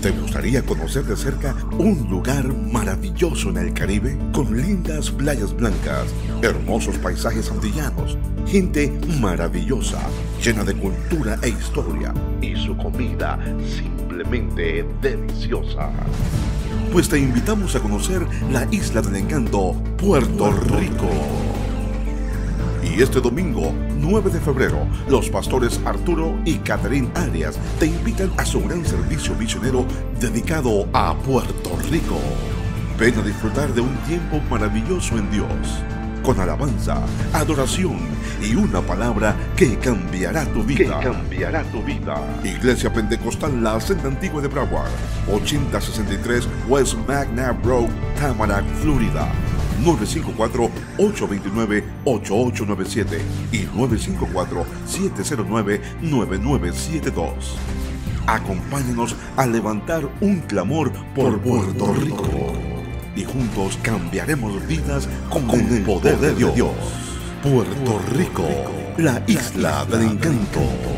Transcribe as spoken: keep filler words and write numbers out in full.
¿Te gustaría conocer de cerca un lugar maravilloso en el Caribe? Con lindas playas blancas, hermosos paisajes antillanos, gente maravillosa, llena de cultura e historia, y su comida simplemente deliciosa. Pues te invitamos a conocer la Isla del Encanto, Puerto Rico. Y este domingo, nueve de febrero, los pastores Arturo y Catherine Arias te invitan a su gran servicio misionero dedicado a Puerto Rico. Ven a disfrutar de un tiempo maravilloso en Dios, con alabanza, adoración y una palabra que cambiará tu vida. Que cambiará tu vida. Iglesia Pentecostal La Senda Antigua de Broward, ochenta sesenta y tres West McNabb Road, Tamarack, Florida. nueve cinco cuatro, ocho dos nueve, ocho ocho nueve siete y nueve cinco cuatro, siete cero nueve, nueve nueve siete dos. Acompáñanos a levantar un clamor por Puerto Rico y juntos cambiaremos vidas con, con el poder de Dios. Puerto Rico, la isla del encanto.